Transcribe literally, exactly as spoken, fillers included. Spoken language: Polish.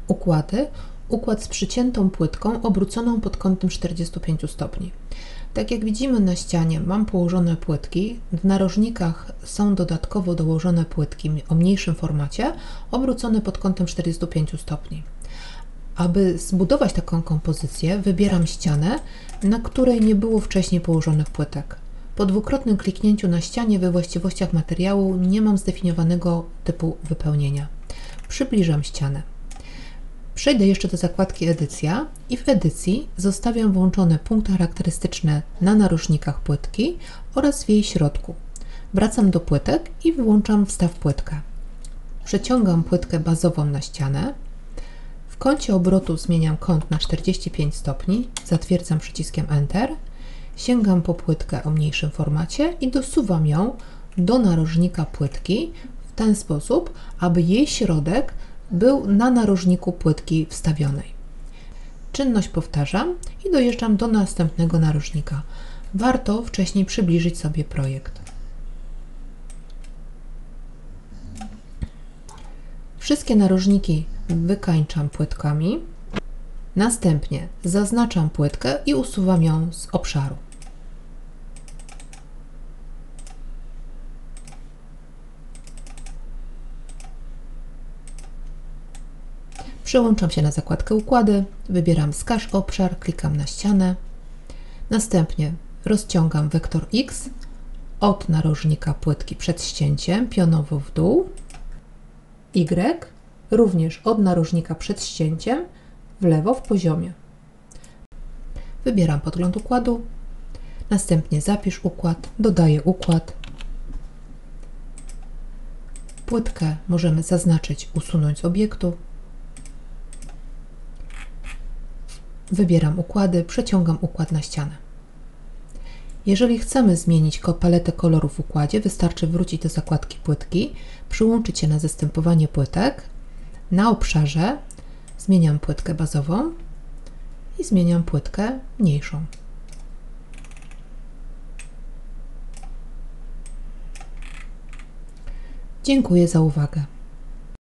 Układy. Układ z przyciętą płytką obróconą pod kątem czterdzieści pięć stopni. Tak jak widzimy na ścianie, mam położone płytki. W narożnikach są dodatkowo dołożone płytki o mniejszym formacie, obrócone pod kątem czterdzieści pięć stopni. Aby zbudować taką kompozycję, wybieram ścianę, na której nie było wcześniej położonych płytek. Po dwukrotnym kliknięciu na ścianie we właściwościach materiału nie mam zdefiniowanego typu wypełnienia. Przybliżam ścianę. Przejdę jeszcze do zakładki Edycja i w edycji zostawiam włączone punkty charakterystyczne na narożnikach płytki oraz w jej środku. Wracam do płytek i wyłączam wstaw płytkę. Przeciągam płytkę bazową na ścianę. W kącie obrotu zmieniam kąt na czterdzieści pięć stopni, zatwierdzam przyciskiem Enter, sięgam po płytkę o mniejszym formacie i dosuwam ją do narożnika płytki w ten sposób, aby jej środek był na narożniku płytki wstawionej. Czynność powtarzam i dojeżdżam do następnego narożnika. Warto wcześniej przybliżyć sobie projekt. Wszystkie narożniki wykańczam płytkami. Następnie zaznaczam płytkę i usuwam ją z obszaru. Przełączam się na zakładkę Układy, wybieram Wskaż obszar, klikam na ścianę. Następnie rozciągam wektor X od narożnika płytki przed ścięciem pionowo w dół, Y również od narożnika przed ścięciem w lewo w poziomie. Wybieram podgląd układu, następnie zapisz układ, dodaję układ. Płytkę możemy zaznaczyć, usunąć z obiektu. Wybieram układy, przeciągam układ na ścianę. Jeżeli chcemy zmienić paletę kolorów w układzie, wystarczy wrócić do zakładki płytki, przyłączyć się na zastępowanie płytek. Na obszarze zmieniam płytkę bazową i zmieniam płytkę mniejszą. Dziękuję za uwagę.